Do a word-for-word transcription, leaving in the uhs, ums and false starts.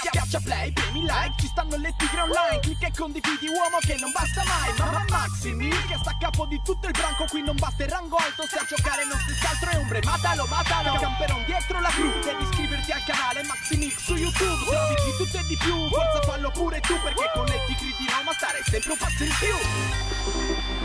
Schiaccia play, premi like, ci stanno le tigre online. Clicca e condividi, uomo che non basta mai. Mamma Maximil che sta a capo di tutto il branco. Qui non basta il rango alto, se a giocare non si scaltro è ombre. Matalo, matalo, camperon dietro la cru. Devi iscriverti al canale Maximil su YouTube. Trovi di tutto e di più, forza fallo pure tu, perché con le tigre di Roma stare sempre un passo in più.